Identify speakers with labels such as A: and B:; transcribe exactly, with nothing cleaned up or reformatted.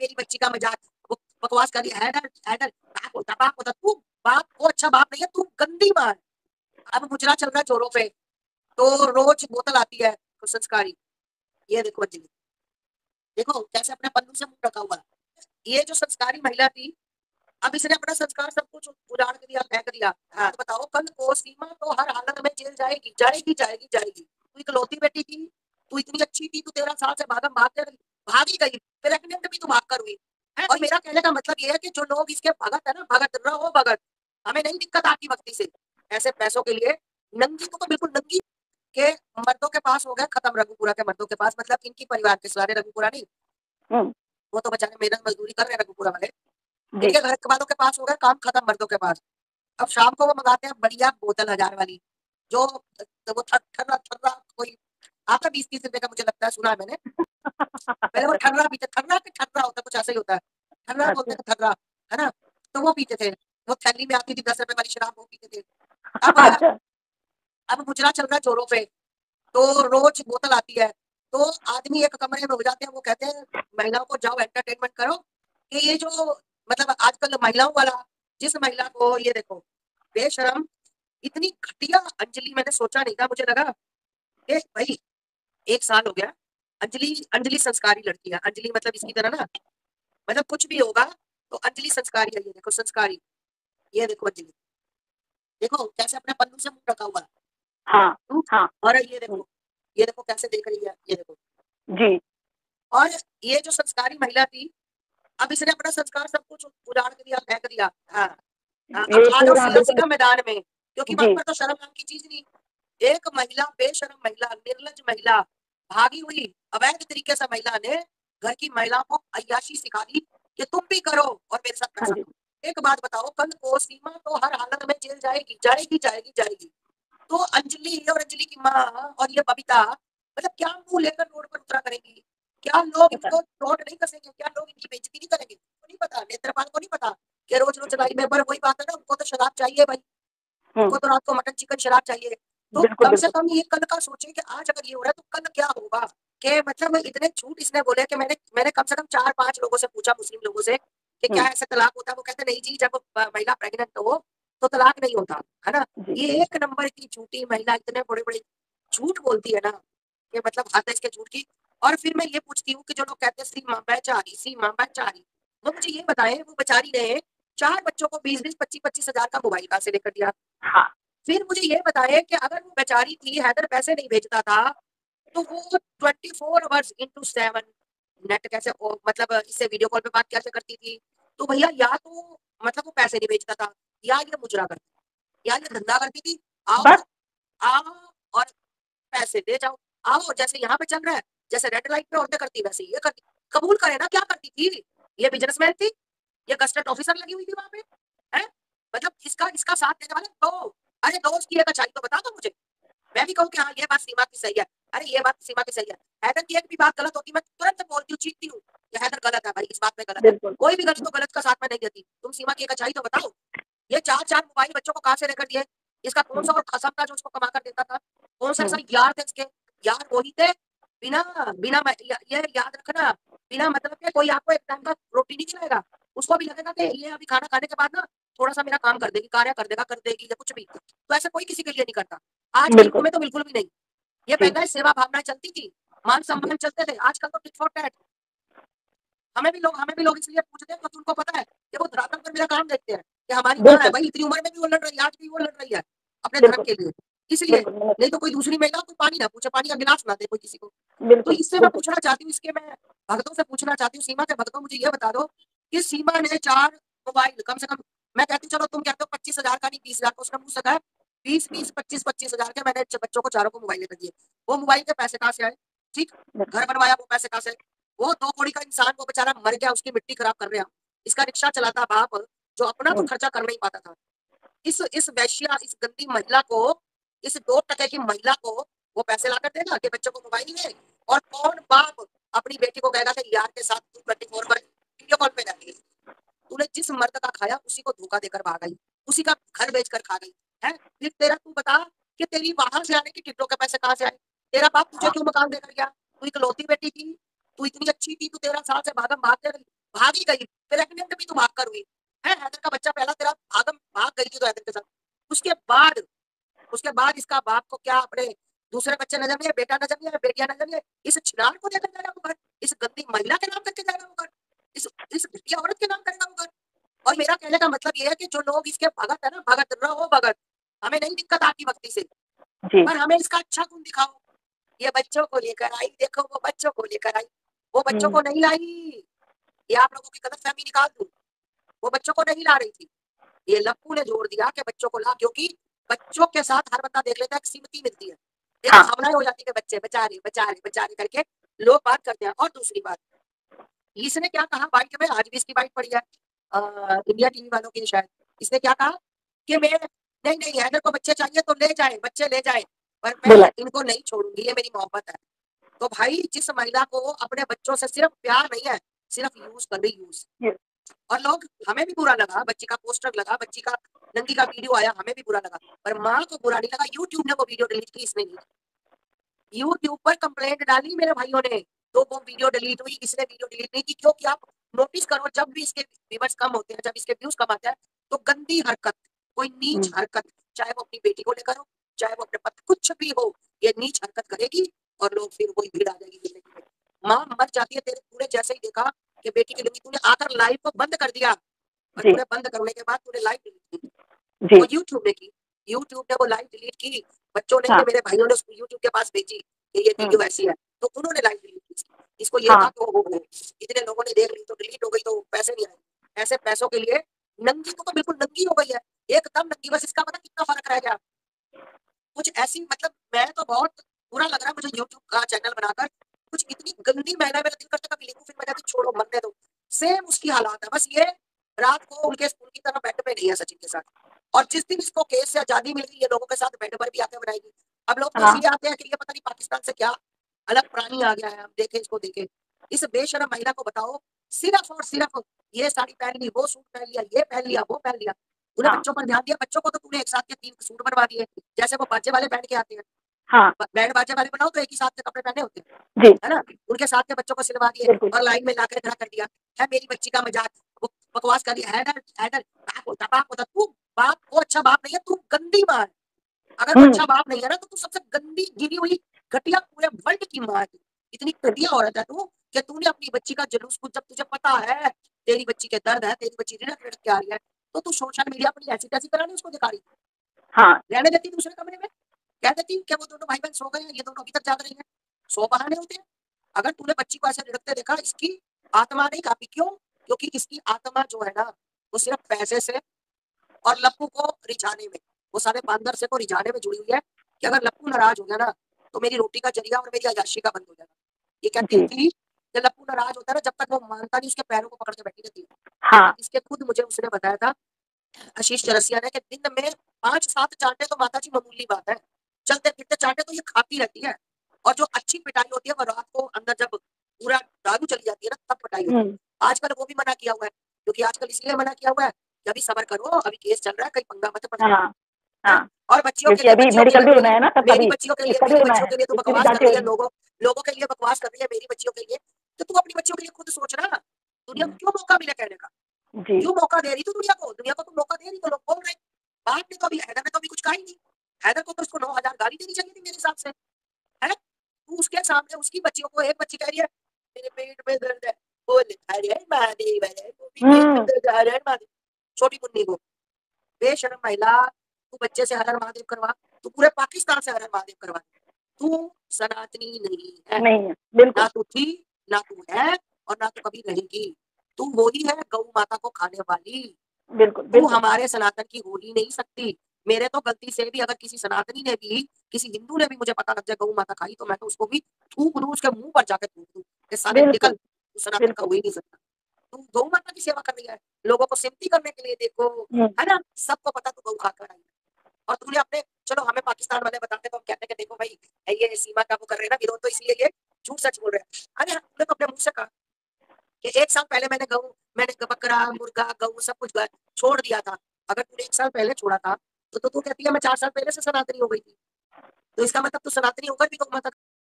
A: मेरी बच्ची का मजाक, वो बकवास कर रही है, हैदर हैदर बाप होता बाप होता, तू बाप वो अच्छा बाप नहीं है, तू गंदी मां है। अब मुजरा चल रहा है जोरों पे, तो रोज बोतल आती है तो संस्कारी। ये देखो अंजलि, देखो कैसे अपने पन्नू से मुंह ढका हुआ है। ये जो संस्कारी महिला थी, अब इसने अपना संस्कार सब कुछ उजाड़ कर दिया, फेंक दिया। हाँ बताओ, कल को सीमा तो हर हालत में जेल जाएगी, जाएगी जाएगी जाएगी। तू इकलौती बेटी थी, तू इतनी अच्छी थी, तू तेरह साल से भागम भागते रही, भागी गई, प्रेग्नेंट भी तू भाग कर हुई है। और मेरा कहने का मतलब ये है कि जो लोग इसके भगत है ना, भगत रहो भगत, हमें नहीं दिक्कत आती भक्ति से, ऐसे पैसों के लिए नंगी को तो बिल्कुल नंगी के मर्दों के पास हो गया खत्म, रघुपुरा के मर्दों के पास, मतलब इनकी परिवार के सारे, रघुपुरा नहीं, वो तो बेचारे मेहनत मजदूरी कर रहे हैं रघुपुरा वाले, इनके घर के वालों के पास हो गया काम खत्म मर्दों के पास। अब शाम को वो मंगाते हैं बढ़िया बोतल हजार वाली, जो वो ठर्रा ठर्रा कोई आता बीस तीस रुपए का, मुझे लगता है सुना है मैंने। पहले वो ठर्रा पीते, ठर्रा के ठर्रा होता है कुछ ऐसा ही होता है, ठर्रा बोलते हैं ठर्रा, है ना। तो वो पीते थे, वो थैली में आती थी दस रुपए वाली शराब, वो पीते थे। अब अब मुजरा चल रहा है जोरों पे, तो रोज बोतल आती है, तो आदमी एक कमरे में हो जाते हैं, वो कहते हैं महिलाओं को जाओ एंटरटेनमेंट करो। कि ये जो मतलब आजकल महिलाओं वाला, जिस महिला को ये देखो बेशरम, इतनी घटिया अंजलि, मैंने सोचा नहीं था, मुझे लगा कि भाई एक साल हो गया, अंजलि अंजलि संस्कारी लड़की है, अंजलि मतलब इसकी तरह ना, मतलब कुछ भी होगा तो अंजलि संस्कारी है। ये देखो संस्कारी, ये देखो अंजलि, देखो कैसे अपने पन्नू से मुंह ढका हुआ है।
B: हाँ, हाँ।
A: और ये देखो, ये देखो कैसे देख रही है, ये देखो
B: जी।
A: और ये जो संस्कारी महिला थी, अब इसने अपना संस्कार सब कुछ उजाड़ कर दिया, फेंक दिया। हाँ, हाँ, अब
B: ये
A: आ जाओ
B: पूरा
A: सियासी
B: बिल्कुल
A: का मैदान में, क्योंकि वहां
B: जी।
A: पर तो शर्म नाम की चीज नहीं। एक महिला, बेशरम महिला, निर्लज महिला, भागी हुई अवैध तरीके से महिला ने घर की महिला को अय्याशी सिखा दी कि तुम भी करो और मेरे साथ
B: हाँ
A: पैसा
B: जी।
A: करो। एक बात बताओ, कल को सीमा तो हर हालत में जेल जाएगी, जाएगी जाएगी जाएगी। तो अंजलि और अंजलि की माँ और ये बबीता, मतलब क्या मुंह लेकर रोड पर उतरा करेंगी? क्या लोग
B: पता
A: इनको नोट नहीं कसेंगे? क्या लोग इनकी बेइज्जती नहीं करेंगे? तो नहीं पता, नेत्रपाल को नहीं पता कि रोज रोज लड़ाई में, पर वही बात है ना, उनको तो शराब चाहिए भाई, उनको तो रात को मटन चिकन शराब चाहिए। तो
B: बिल्कुल
A: कम से
B: बिल्कुल
A: कम ये कल का सोचे कि आज अगर ये हो रहा है तो कल क्या होगा। कि मतलब इतने झूठ इसने बोले कि मैंने मैंने कम से कम चार पांच लोगों से पूछा, मुस्लिम लोगों से, कि क्या ऐसा तलाक होता है? वो कहते नहीं जी, जब महिला प्रेग्नेंट हो तो तलाक नहीं होता है ना।
B: जी।
A: ये एक नंबर की झूठी महिला, इतने बड़े बड़े झूठ बोलती है ना, कि मतलब हद है इसके झूठ की। और फिर मैं ये पूछती हूँ कि जो लोग कहते हैं सीमा बेचारी, सीमा बेचारी, वो मुझे ये बताएं, वो बेचारी ने चार बच्चों को बीस बीस पच्चीस पच्चीस हजार का मोबाइल कहाँ से लेकर दिया?
B: हाँ।
A: फिर मुझे ये बताएं कि अगर वो बेचारी थी, हैदर पैसे नहीं भेजता था, तो वो twenty four hours into seven net कैसे ओ, मतलब इससे वीडियो कॉल पे बात कैसे करती थी? तो भैया या तो मतलब वो पैसे नहीं भेजता था, या ये मुजरा करती, या ये धंधा करती थी। आओ
B: बस
A: आओ और पैसे दे जाओ, आओ जैसे यहाँ पे चल रहा है, जैसे रेड लाइट पे औरतें करती वैसे ये करती। कबूल करे ना, क्या करती थी? ये बिजनेसमैन थी, ये गस्टेड ऑफिसर लगी हुई थी वहां पे, है? मतलब इसका इसका साथ देने वाले दो। अरे दोस्त की एक अच्छाई तो बता दो मुझे, मैं भी कहूँ कि हाँ ये बात सीमा की सही है, अरे ये बात सीमा की सही है। हैदर की एक भी बात गलत होती मैं तुरंत बोलती हूँ, चीखती हूँ कि हैदर गलत है भाई, इस बात में गलत है।
B: बिल्कुल
A: कोई भी गलत तो गलत का साथ में नहीं देती। तुम सीमा की एक अच्छाई तो बताओ, ये चार चार मोबाइल बच्चों को कहाँ से लेकर दिए? इसका कौन सा और खसम था जो उसको कमा कर देता था? कौन सा ऐसा यार थे इसके? यार वही थे, बिना बिना म- या- ये याद रखना, बिना मतलब के कोई आपको एक टाइम का रोटी नहीं खिलाएगा। उसको भी लगेगा कि ये अभी खाना खाने के बाद ना थोड़ा सा मेरा काम कर देगी, कार्य कर देगा, कर देगी या कुछ भी। तो ऐसा कोई किसी के लिए नहीं करता। आज के युग
B: बिल्कुल
A: में तो बिल्कुल भी नहीं। ये
B: जी।
A: पहले सेवा भावना चलती थी, मान सम्मान चलते थे, आजकल तो टिट फॉर टैट। हमें भी लोग हमें भी लोग इसलिए पूछते हैं क्योंकि उनको पता है कि वो धरातल पर मेरा काम देखते हैं कि हमारी माँ है
B: बिल्कुल
A: भाई, इतनी उम्र में भी वो लड़ रही है, आज भी वो लड़ रही है अपने धर्म
B: बिल्कुल
A: के लिए। इसलिए
B: बिल्कुल बिल्कुल
A: नहीं तो कोई दूसरी महिला कोई पानी ना पूछे, पानी का गिलास ना दे कोई किसी को। तो
B: बिल्कुल
A: इससे मैं
B: बिल्कुल
A: पूछना चाहती हूँ, इसके मैं भक्तों से पूछना चाहती हूँ, सीमा के भक्तों मुझे ये बता दो कि सीमा ने चार मोबाइल कम से कम, मैं कहती हूँ चलो तुम कहते हो पच्चीस हजार का नहीं बीस हजार का, उसका मुंह सका है बीस बीस पच्चीस पच्चीस हजार के मैंने बच्चों को चारों को मोबाइल लेकर दिए। वो मोबाइल के पैसे कहाँ से आए? ठीक, घर बनवाया वो पैसे कहाँ से? वो दो कौड़ी का इंसान, वो बेचारा मर गया, उसकी मिट्टी खराब कर रहे हैं। इसका रिक्शा चलाता बाप, जो अपना तो खर्चा कर नहीं पाता था। इस इस वैश्या, इस गंदी महिला को, इस दो टके की महिला को वो पैसे ला कर देगा कि बच्चों को मोबाइल ले? और कौन बाप अपनी बेटी को कहेगा कि यार के साथ तू ट्वेंटी फोर पर वीडियो कॉल पे रहती है? तूने जिस मर्द का खाया उसी को धोखा देकर भाग गई, उसी का घर बेच कर खा गई है। फिर तेरा तू बता कि तेरी वहां से आने की टिकटों के पैसे कहाँ से आए? तेरा बाप तुझे क्यों मकान देकर गया? तू इकलौती बेटी थी, तू इतनी अच्छी थी, तू तेरह साल से भागम भागते रही, भागी गई, प्रेग्नेंट भी तू भाग कर हुई है। हैदर का बच्चा पहला तेरा भागम भाग गई थी तो हैदर के साथ, उसके बाद उसके बाद इसका बाप को क्या अपने दूसरे बच्चे नजर नहीं है, बेटा नजर नहीं है, बेटियां नजर नहीं है, इस छिनार को लेकर जाएगा वो घर, इस गंदी महिला के नाम करके जाएगा वो घर, इस इस घटिया औरत के नाम करेगा वो घर। और मेरा कहने का मतलब ये है कि जो लोग इसके भगत है ना, भगत रहो भगत, हमें नहीं दिक्कत आती भक्ति से,
B: जी
A: पर हमें इसका अच्छा गुण दिखाओ। ये बच्चों को लेकर आई, देखो वो बच्चों को लेकर आई, वो बच्चों
B: हम्म
A: को नहीं लाई, ये आप लोगों की गलतफहमी निकाल दूं, वो बच्चों को नहीं ला रही थी, ये लप्पू ने जोड़ दिया कि बच्चों को ला, क्योंकि बच्चों के साथ हर बंदा देख लेता है, सीमती मिलती है, एक
B: हाँ
A: भावनाएं हो जाती है कि बच्चे बचा रहे बचा रहे बचा रहे करके लोग बात करते हैं। और दूसरी बात, इसने क्या कहा बाइट में, आज भी इसकी बाइट पड़ी है अ, इंडिया टीवी वालों की शायद, इसने क्या कहा कि मैं नहीं नहीं हैदर को बच्चे चाहिए तो ले जाए, बच्चे ले जाए, पर मैं
B: बोला
A: इनको नहीं छोड़ूंगी, ये मेरी मोहब्बत है। तो भाई जिस महिला को अपने बच्चों से सिर्फ प्यार नहीं है, सिर्फ यूज कर रही यूज,
B: ये-
A: और लोग, हमें भी बुरा लगा, बच्ची का पोस्टर लगा, बच्ची का नंगी का वीडियो आया, हमें भी बुरा लगा, पर माँ को बुरा नहीं लगा। यूट्यूब ने वो वीडियो डिलीट की, इसने नहीं, यूट्यूब पर कंप्लेंट डाली मेरे भाइयों ने, तो वो वीडियो डिलीट हुई, इसने वीडियो डिलीट नहीं की, क्योंकि आप नोटिस करो जब भी इसके व्यूअर्स कम होते हैं, जब इसके व्यूज कम आते हैं, तो गंदी हरकत, कोई नीच
B: हम्म,
A: हरकत, चाहे वो अपनी बेटी को लेकर हो, चाहे वो अपने पति, कुछ भी हो, ये नीच हरकत करेगी और लोग फिर वही भीड़ आ जाएगी जिंदगी में। माँ मर जाती है, तेरे तूने जैसे ही देखा कि बेटी के लिए, तूने आकर लाइव को बंद कर दिया, और
B: जी
A: तूने बंद करने के बाद तूने लाइव डिलीट की,
B: जी
A: वो यूट्यूब ने की, यूट्यूब ने वो लाइव डिलीट की, बच्चों ने,
B: हाँ
A: ये मेरे भाइयों ने उसको यूट्यूब के पास भेजी कि ये
B: हम्म
A: वीडियो ऐसी है, तो उन्होंने लाइव डिलीट की इसकी। इसको ये था
B: हाँ
A: कि वो हो इतने लोगों ने देख ली तो डिलीट हो गई, तो पैसे नहीं आए, ऐसे पैसों के लिए नंगी को तो बिल्कुल नंगी हो गई है, एकदम नंगी, बस इसका पता कितना फर्क रह गया, कुछ ऐसी, मतलब मैं तो बहुत बुरा लग रहा है मुझे यूट्यूब का चैनल बनाकर, कुछ इतनी गंदी महिला, मेरा दिल करता कभी लिखूं, फिर मैं कहती छोड़ो मरने दो, सेम उसकी हालात है, बस ये रात को उनके उनकी तरह बेड पे नहीं है सचिन के साथ, और जिस दिन इसको केस से आजादी मिल गई, ये लोगों के साथ बेड पर भी आके बनाएगी। अब लोग तो
B: हाँ
A: इसलिए आते हैं कि ये पता नहीं पाकिस्तान से क्या अलग प्राणी आ गया है, हम देखें इसको, देखें इस बेशरम महिला को, बताओ सिर्फ और सिर्फ ये साड़ी पहन ली, वो सूट पहन लिया, ये पहन लिया, वो पहन लिया, तूने
B: हाँ
A: बच्चों पर ध्यान दिया, बच्चों को तो तूने एक साथ के तीन सूट बनवा दिए, जैसे वो बाजे वाले पहन के आते हैं,
B: हाँ
A: बैंड बाजे वाले बनाओ तो एक ही साथ के कपड़े पहने होते हैं,
B: जी
A: है ना, उनके साथ के बच्चों को सिलवा दिए
B: बिल्कुल
A: और लाइन में लाकर खड़ा कर दिया है, मेरी बच्ची का मजाक, वो बकवास कर दिया, हैदर हैदर बाप होता बाप होता, तू बाप वो अच्छा बाप नहीं है, तू गंदी माँ है, अगर वो
B: हम्म
A: अच्छा बाप नहीं है ना, तो तू सबसे गंदी गिरी हुई घटिया पूरे वर्ल्ड की माँ है तू। इतनी
B: बिल्कुल
A: घटिया औरत है तू कि तूने अपनी बच्ची का जुलूस, कुछ जब तुझे पता है तेरी बच्ची के दर्द है, तेरी बच्ची रिड़क रिड़क के आ रही है, तो तू सोशल मीडिया अपनी ऐसी तैसी करानी उसको दिखा रही,
B: हाँ
A: रहने देती दूसरे कमरे में, कह देती कि वो दोनों भाई बहन सो गए हैं, ये दोनों अभी तक जाग रही हैं, सौ बहाने होते हैं। अगर तूने बच्ची को ऐसे लड़कते देखा, इसकी आत्मा नहीं काफी, क्यों? क्योंकि इसकी आत्मा जो है ना, वो सिर्फ पैसे से और लप्पू को रिझाने में, वो सारे बांदर से को रिझाने में जुड़ी हुई है, कि अगर लप्पू नाराज हो गया ना, तो मेरी रोटी का जरिया और मेरी अय्याशी का बंद हो जाएगा। ये कहती
B: जी
A: थी कि लप्पू नाराज होता है ना, जब तक वो मानता नहीं, उसके पैरों को पकड़ के बैठी रहती है, लेकिन
B: हाँ
A: इसके खुद मुझे उसने बताया था, आशीष चरसिया ने, कि दिन में पांच सात चांटे तो माता जी मामूली बात है, चलते फिरते चांटे तो ये खाती रहती है, और जो अच्छी पिटाई होती है वो रात को अंदर जब पूरा दारू चली जाती है ना, तब पिटाई होती
B: हम्म
A: है। आजकल वो भी मना किया हुआ है, क्योंकि आजकल इसलिए मना किया हुआ है कि अभी सब्र करो, अभी केस चल रहा है, कहीं पंगा मत पड़ जाए,
B: हाँ
A: हैं?
B: हाँ
A: और बच्चियों के
B: क्योंकि
A: लिए,
B: अभी
A: बच्चियों के
B: मेडिकल
A: लिए
B: भी होना
A: मेरी
B: है ना तब
A: मेरी
B: तभी
A: बच्चियों के लिए,
B: इसका भी
A: मेरी
B: होना
A: बच्चियों
B: है,
A: के लिए तो
B: इसकी भी
A: बकवास कर
B: जांचें
A: रही है,
B: होगी
A: लोगों लोगों के लिए बकवास कर रही है, मेरी बच्चियों के लिए, तो तू अपनी बच्चियों के लिए खुद सोच ना, दुनिया को
B: हम्म,
A: क्यों मौका मिले कहने का,
B: जी
A: क्यों मौका दे रही तू दुनिया को, दुनिया को तू मौका दे रही, तो लोग बोल रहे, बाप ने तो अभी, हैदर ने तो अभी कुछ कहा ही नहीं, हैदर को तो उसको नौ हजार गाली देनी चाहिए थी मेरे हिसाब से, है, तू उसके सामने उसकी बच्चियों को, एक बच्ची कह रही है मेरे पेट में दर्द है, बोल अरे महादेव है, वो भी पेट में
B: हम्म
A: दर्द है, अरे महादेव, छोटी मुन्नी को, बेशरम महिला, तू बच्चे से हर हर महादेव करवा, तू पूरे पाकिस्तान से हर हर महादेव करवा, तू सनातनी नहीं है,
B: नहीं है
A: ना
B: बिल्कुल
A: तू थी, ना तू है, और ना तू कभी रहेगी, तू वही है गौ माता को खाने वाली,
B: बिल्कुल
A: तू
B: बिल्कुल
A: हमारे सनातन की हो ही नहीं सकती। मेरे तो गलती से भी अगर किसी सनातनी ने भी, किसी हिंदू ने भी मुझे पता लग जाए गौ माता खाई, तो मैं तो उसको भी थूक दूं, उसके मुंह पर जाकर थूक दूं कि साले निकल,
B: बिल्कुल
A: तू सनातन का
B: बिल्कुल
A: हो ही नहीं सकता, तू गौ माता की सेवा कर रही है, लोगों को सिमती करने के लिए, देखो,
B: हम्म
A: है ना, सबको पता तू गौ खाकर आई है, और तूने अपने, चलो हमें पाकिस्तान वाले बताते तो हम कहते हैं कि देखो भाई, ये सीमा का वो कर रहे हैं ना विरोध, तो इसलिए ये झूठ सच बोल रहे हैं, अरे हमने तो अपने मुंह से कहा कि एक साल पहले मैंने गऊ, मैंने बकरा मुर्गा गऊ सब कुछ ग- छोड़ दिया था, अगर तूने एक साल पहले छोड़ा था, तो तो तू कहती है मैं चार साल पहले से सनातनी हो गई थी, तो इसका मतलब तू सनातनी होकर भी गौ माता